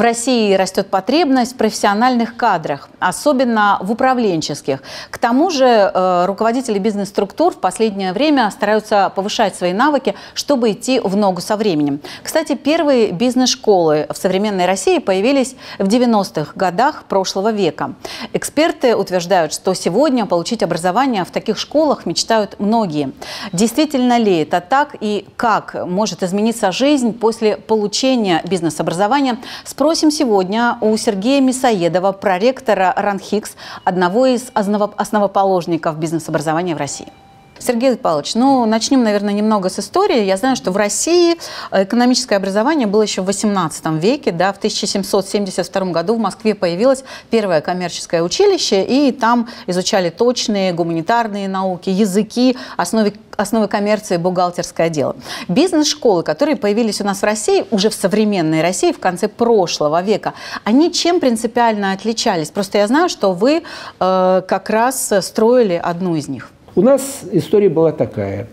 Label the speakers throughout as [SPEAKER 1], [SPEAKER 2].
[SPEAKER 1] В России растет потребность в профессиональных кадрах, особенно в управленческих. К тому же руководители бизнес-структур в последнее время стараются повышать свои навыки, чтобы идти в ногу со временем. Кстати, первые бизнес-школы в современной России появились в 90-х годах прошлого века. Эксперты утверждают, что сегодня получить образование в таких школах мечтают многие. Действительно ли это так и как может измениться жизнь после получения бизнес-образования? Спросим сегодня у Сергея Мясоедова, проректора РАНХИКС, одного из основоположников бизнес-образования в России. Сергей Павлович, ну, начнем, наверное, немного с истории. Я знаю, что в России экономическое образование было еще в XVIII веке. Да, в 1772 году в Москве появилось первое коммерческое училище, и там изучали точные гуманитарные науки, языки, основы коммерции, бухгалтерское дело. Бизнес-школы, которые появились у нас в России, уже в современной России, в конце прошлого века, они чем принципиально отличались? Просто я знаю, что вы как раз строили одну из них.
[SPEAKER 2] У нас история была такая.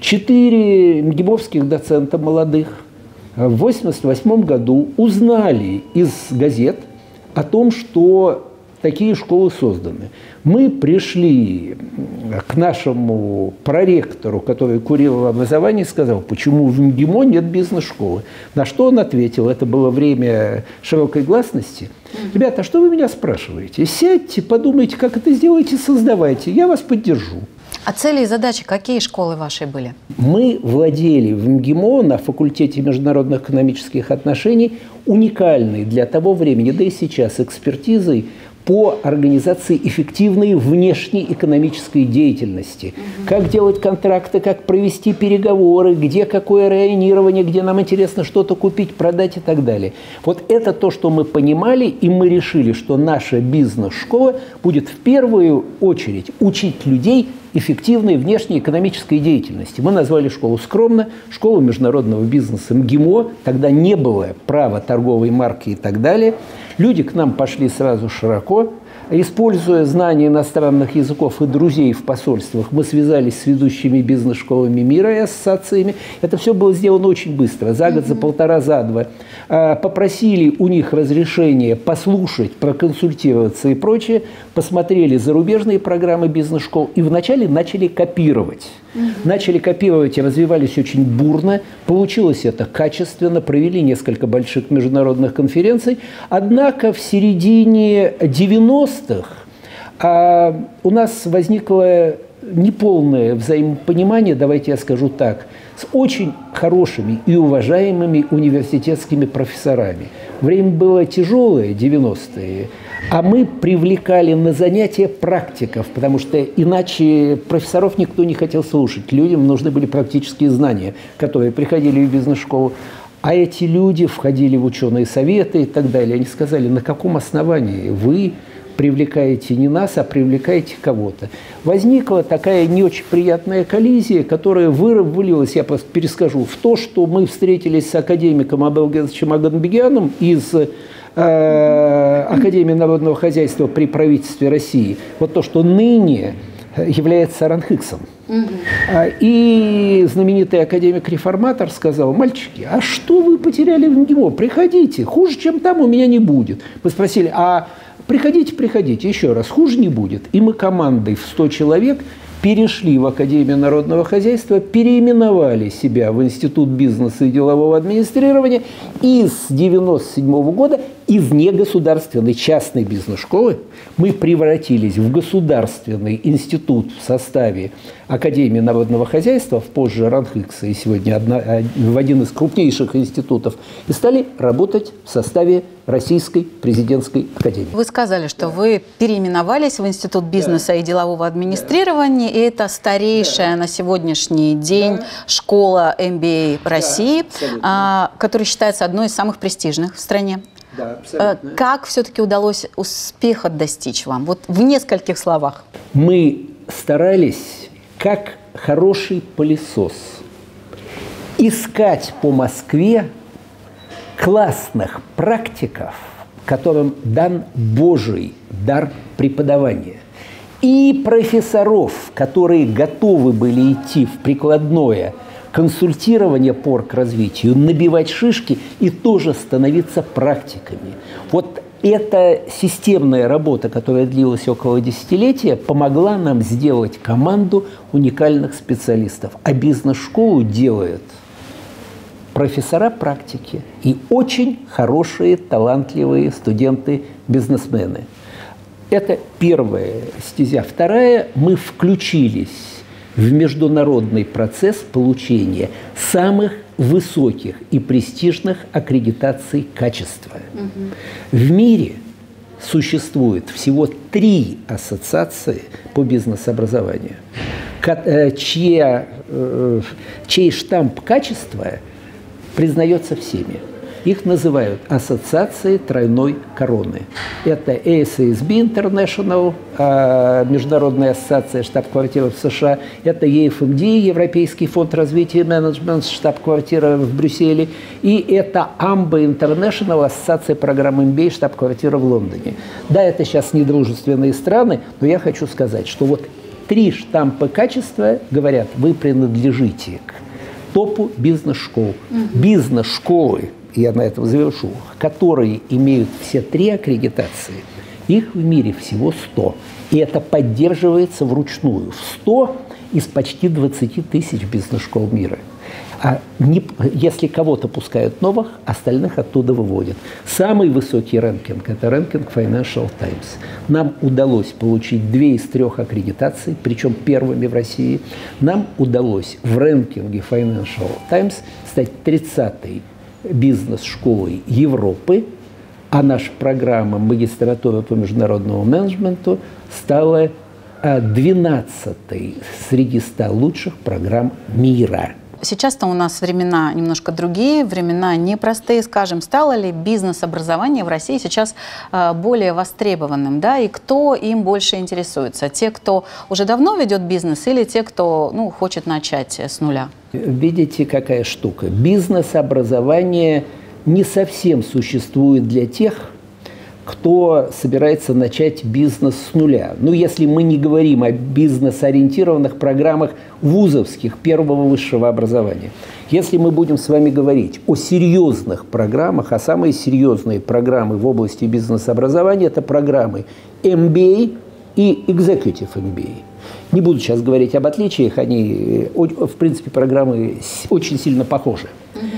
[SPEAKER 2] 4 МГИМОвских доцента молодых в 1988 году узнали из газет о том, что такие школы созданы. Мы пришли к нашему проректору, который курировал образование, и сказал, почему в МГИМО нет бизнес-школы. На что он ответил, это было время широкой гласности. Ребята, а что вы меня спрашиваете? Сядьте, подумайте, как это сделаете, создавайте, я вас поддержу.
[SPEAKER 1] А цели и задачи какие школы ваши были?
[SPEAKER 2] Мы владели в МГИМО на факультете международных экономических отношений уникальной для того времени, да и сейчас, экспертизой по организации эффективной внешней экономической деятельности. Как делать контракты, как провести переговоры, где какое районирование, где нам интересно что-то купить, продать и так далее. Вот это то, что мы понимали, и мы решили, что наша бизнес-школа будет в первую очередь учить людей эффективной внешней экономической деятельности. Мы назвали школу скромно «Школа международного бизнеса МГИМО». Тогда не было права торговой марки и так далее. Люди к нам пошли сразу широко. Используя знания иностранных языков и друзей в посольствах, мы связались с ведущими бизнес-школами мира и ассоциациями. Это все было сделано очень быстро, за год, за полтора, за два. Попросили у них разрешения послушать, проконсультироваться и прочее. Посмотрели зарубежные программы бизнес-школ и вначале начали копировать. Начали копировать и развивались очень бурно. Получилось это качественно. Провели несколько больших международных конференций. Однако в середине 90-х у нас возникло неполное взаимопонимание, давайте я скажу так, с очень хорошими и уважаемыми университетскими профессорами. Время было тяжелое, 90-е, а мы привлекали на занятия практиков, потому что иначе профессоров никто не хотел слушать. Людям нужны были практические знания, которые приходили в бизнес-школу. А эти люди входили в ученые советы и так далее. Они сказали, на каком основании вы привлекаете не нас, а привлекаете кого-то. Возникла такая не очень приятная коллизия, которая вылилась, я просто перескажу, в то, что мы встретились с академиком Абелгезовичем Аганбегяном из Академии народного хозяйства при правительстве России. Вот то, что ныне является РАНХИКСом. И знаменитый академик-реформатор сказал, мальчики, а что вы потеряли в МГИМО? Приходите, хуже, чем там, у меня не будет. Мы спросили, а приходите, приходите, еще раз, хуже не будет. И мы командой в 100 человек перешли в Академию народного хозяйства, переименовали себя в Институт бизнеса и делового администрирования и с 1997 года из негосударственной частной бизнес-школы мы превратились в государственный институт в составе Академии народного хозяйства, позже РАНХИКСа, и сегодня в один из крупнейших институтов, и стали работать в составе Российской президентской академии.
[SPEAKER 1] Вы сказали, что вы переименовались в Институт бизнеса и делового администрирования, и это старейшая на сегодняшний день школа MBA России, которая считается одной из самых престижных в стране.
[SPEAKER 2] Да, абсолютно.
[SPEAKER 1] Как все-таки удалось успеха достичь вам? Вот в нескольких словах.
[SPEAKER 2] Мы старались, как хороший пылесос, искать по Москве классных практиков, которым дан Божий дар преподавания, и профессоров, которые готовы были идти в прикладное консультирование по развитию, набивать шишки и тоже становиться практиками. Вот эта системная работа, которая длилась около десятилетия, помогла нам сделать команду уникальных специалистов. А бизнес-школу делают профессора практики и очень хорошие, талантливые студенты-бизнесмены. Это первая стезя. Вторая, мы включились в международный процесс получения самых высоких и престижных аккредитаций качества. В мире существует всего 3 ассоциации по бизнес-образованию, чей штамп качества признается всеми. Их называют ассоциацией тройной короны. Это ASASB International, международная ассоциация, штаб-квартира в США. Это EFMD, Европейский фонд развития и менеджмента, штаб-квартира в Брюсселе. И это AMBA International, ассоциация программ MBA, штаб-квартира в Лондоне. Да, это сейчас недружественные страны, но я хочу сказать, что вот 3 штампа качества говорят, вы принадлежите к топу бизнес-школ. Бизнес-школы, я на этом завершу, которые имеют все 3 аккредитации, их в мире всего 100. И это поддерживается вручную. 100 из почти 20 тысяч бизнес-школ мира. Если кого-то пускают новых, остальных оттуда выводят. Самый высокий рэнкинг – это рэнкинг Financial Times. Нам удалось получить 2 из 3 аккредитаций, причем первыми в России. Нам удалось в рэнкинге Financial Times стать 30-й бизнес-школой Европы, а наша программа магистратуры по международному менеджменту стала 12-й среди 100 лучших программ мира.
[SPEAKER 1] Сейчас-то у нас времена немножко другие, времена непростые. Скажем, стало ли бизнес-образование в России сейчас более востребованным, да, и кто им больше интересуется? Те, кто уже давно ведет бизнес, или те, кто хочет начать с нуля?
[SPEAKER 2] Видите, какая штука. Бизнес-образование не совсем существует для тех, кто собирается начать бизнес с нуля. Если мы не говорим о бизнес-ориентированных программах вузовских первого высшего образования. Если мы будем с вами говорить о серьезных программах, а самые серьезные программы в области бизнес-образования – это программы MBA и Executive MBA. Не буду сейчас говорить об отличиях, они, в принципе, программы очень сильно похожи.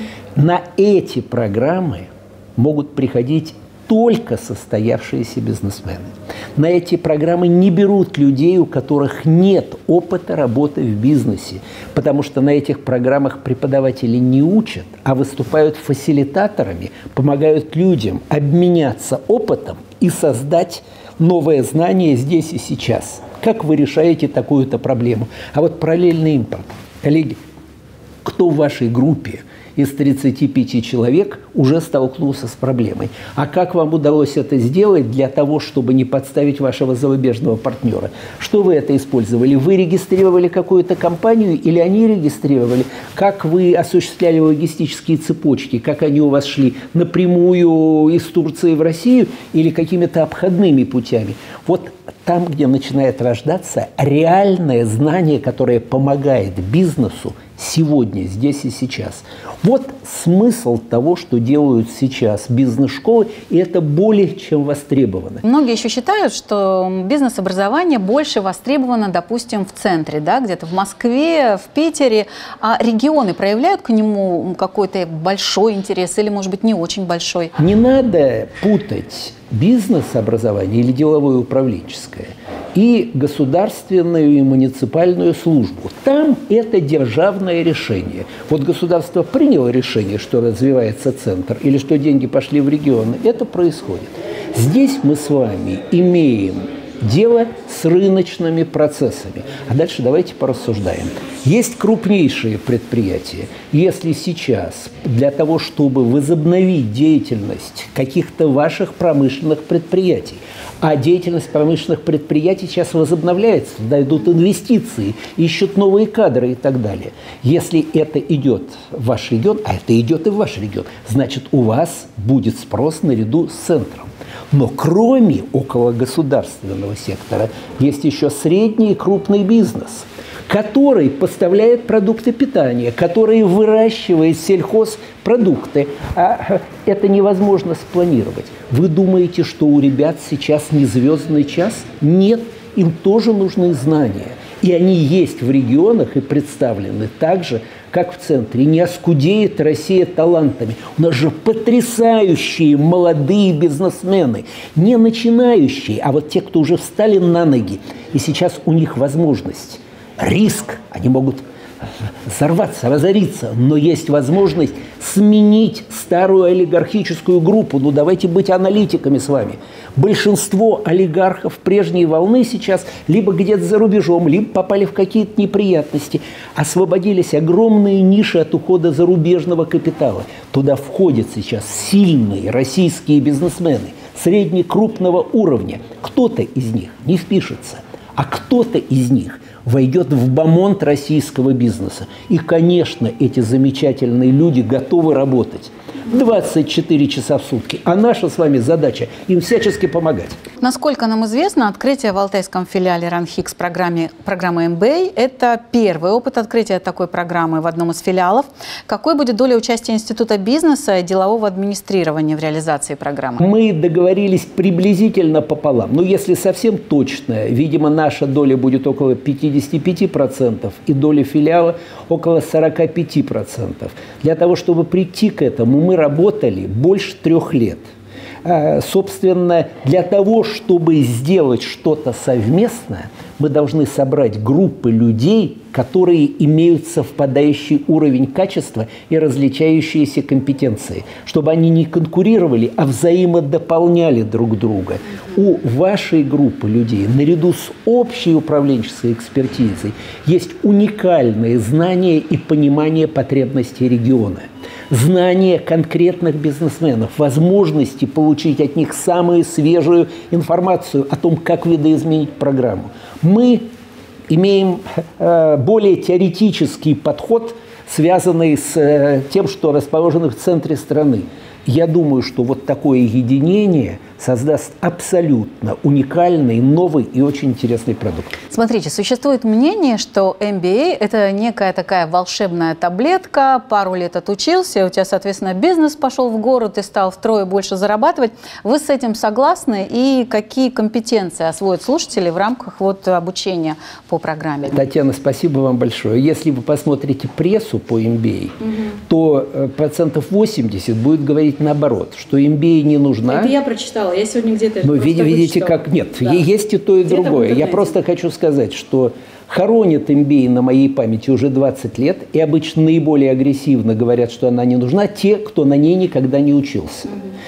[SPEAKER 2] На эти программы могут приходить только состоявшиеся бизнесмены. На эти программы не берут людей, у которых нет опыта работы в бизнесе, потому что на этих программах преподаватели не учат, а выступают фасилитаторами, помогают людям обменяться опытом и создать новое знание здесь и сейчас. Как вы решаете такую-то проблему? А вот параллельный импорт. Коллеги, кто в вашей группе из 35 человек уже столкнулся с проблемой? А как вам удалось это сделать для того, чтобы не подставить вашего зарубежного партнера? Что вы это использовали? Вы регистрировали какую-то компанию или они регистрировали? Как вы осуществляли логистические цепочки? Как они у вас шли? Напрямую из Турции в Россию или какими-то обходными путями? Вот там, где начинает рождаться реальное знание, которое помогает бизнесу сегодня, здесь и сейчас. Вот смысл того, что делают сейчас бизнес-школы, и это более чем востребовано.
[SPEAKER 1] Многие еще считают, что бизнес-образование больше востребовано, допустим, в центре, да, где-то в Москве, в Питере, а регионы проявляют к нему какой-то большой интерес или, может быть, не очень большой?
[SPEAKER 2] Не надо путать бизнес-образование или деловое управленческое и государственную и муниципальную службу. Там это державное решение. Вот государство приняло решение, что развивается центр или что деньги пошли в регионы. Это происходит. Здесь мы с вами имеем дело с рыночными процессами. А дальше давайте порассуждаем. Есть крупнейшие предприятия. Если сейчас для того, чтобы возобновить деятельность каких-то ваших промышленных предприятий, а деятельность промышленных предприятий сейчас возобновляется, туда идут инвестиции, ищут новые кадры и так далее. Если это идет в ваш регион, а это идет и в ваш регион, значит, у вас будет спрос наряду с центром. Но кроме окологосударственного сектора есть еще средний и крупный бизнес. который поставляет продукты питания, который выращивает сельхозпродукты. А это невозможно спланировать. Вы думаете, что у ребят сейчас не звездный час? Нет, им тоже нужны знания. И они есть в регионах и представлены так же, как в центре. Не оскудеет Россия талантами. У нас же потрясающие молодые бизнесмены. Не начинающие, а вот те, кто уже встали на ноги. И сейчас у них возможность. Риск. Они могут взорваться, разориться. Но есть возможность сменить старую олигархическую группу. Ну, давайте быть аналитиками с вами. Большинство олигархов прежней волны сейчас либо где-то за рубежом, либо попали в какие-то неприятности. Освободились огромные ниши от ухода зарубежного капитала. Туда входят сейчас сильные российские бизнесмены средне-крупного уровня. Кто-то из них не впишется, а кто-то из них войдет в бомонд российского бизнеса. И, конечно, эти замечательные люди готовы работать 24 часа в сутки. А наша с вами задача им всячески помогать.
[SPEAKER 1] Насколько нам известно, открытие в алтайском филиале РАНХИКС программы MBA – это первый опыт открытия такой программы в одном из филиалов. Какой будет доля участия Института бизнеса и делового администрирования в реализации программы?
[SPEAKER 2] Мы договорились приблизительно пополам. Но если совсем точно, видимо, наша доля будет около 55% и доля филиала около 45%. Для того, чтобы прийти к этому, мы работали больше 3 лет. Собственно, для того, чтобы сделать что-то совместное, мы должны собрать группы людей, которые имеют совпадающий уровень качества и различающиеся компетенции, чтобы они не конкурировали, а взаимодополняли друг друга. У вашей группы людей, наряду с общей управленческой экспертизой, есть уникальные знания и понимание потребностей региона. Знание конкретных бизнесменов, возможности получить от них самую свежую информацию о том, как видоизменить программу. Мы имеем более теоретический подход, связанный с тем, что расположено в центре страны. Я думаю, что вот такое единение создаст абсолютно уникальный, новый и очень интересный продукт.
[SPEAKER 1] Смотрите, существует мнение, что MBA – это некая такая волшебная таблетка, пару лет отучился, у тебя, соответственно, бизнес пошел в гору, ты стал втрое больше зарабатывать. Вы с этим согласны? И какие компетенции освоят слушатели в рамках обучения по программе?
[SPEAKER 2] Татьяна, спасибо вам большое. Если вы посмотрите прессу по MBA, то 80% будет говорить наоборот, что MBA не нужна.
[SPEAKER 1] Это я прочитала. Я сегодня где-то...
[SPEAKER 2] Но видите, как нет. Да. Есть и то, и другое. Я просто хочу сказать, что хоронят MBA на моей памяти уже 20 лет, и обычно наиболее агрессивно говорят, что она не нужна, те, кто на ней никогда не учился.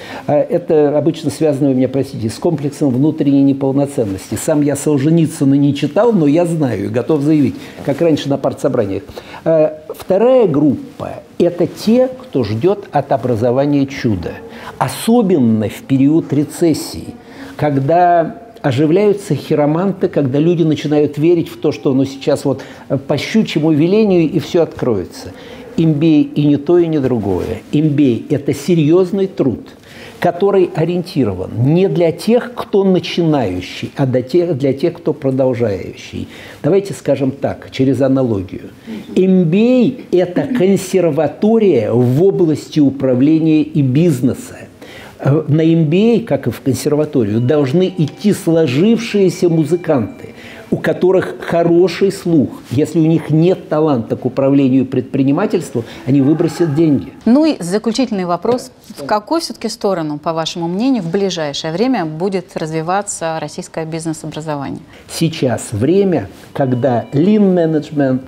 [SPEAKER 2] Это обычно связано у меня, простите, с комплексом внутренней неполноценности. Сам я Солженицына не читал, но я знаю и готов заявить, как раньше на партсобраниях. Вторая группа – это те, кто ждет от образования чуда. Особенно в период рецессии, когда оживляются хироманты, когда люди начинают верить в то, что сейчас по щучьему велению и все откроется. MBA и не то, и не другое. MBA – это серьезный труд, который ориентирован не для тех, кто начинающий, а для тех, кто продолжающий. Давайте скажем так, через аналогию. MBA – это консерватория в области управления и бизнеса. На MBA, как и в консерваторию, должны идти сложившиеся музыканты, у которых хороший слух. Если у них нет таланта к управлению и предпринимательству, они выбросят деньги.
[SPEAKER 1] Ну и заключительный вопрос. В какую все-таки сторону, по вашему мнению, в ближайшее время будет развиваться российское бизнес-образование? Сейчас
[SPEAKER 2] время, когда Lean Management,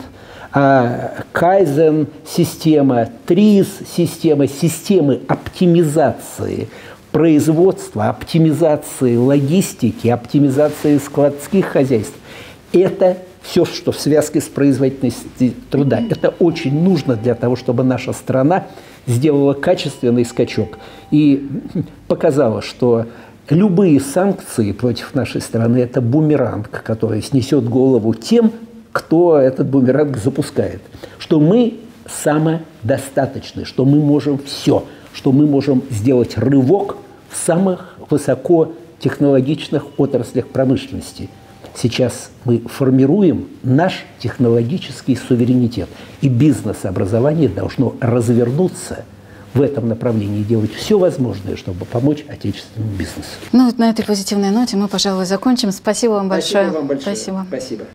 [SPEAKER 2] Kaizen-система, TRIZ-система, системы оптимизации производства, оптимизации логистики, оптимизации складских хозяйств. Это все, что в связке с производительностью труда. Это очень нужно для того, чтобы наша страна сделала качественный скачок и показала, что любые санкции против нашей страны – это бумеранг, который снесет голову тем, кто этот бумеранг запускает. Что мы самодостаточны, что мы можем все, что мы можем сделать рывок в самых высокотехнологичных отраслях промышленности. Сейчас мы формируем наш технологический суверенитет. И бизнес-образование должно развернуться в этом направлении и делать все возможное, чтобы помочь отечественному бизнесу.
[SPEAKER 1] Ну вот на этой позитивной ноте мы, пожалуй, закончим. Спасибо вам большое.
[SPEAKER 2] Спасибо вам большое.
[SPEAKER 1] Спасибо.
[SPEAKER 2] Спасибо.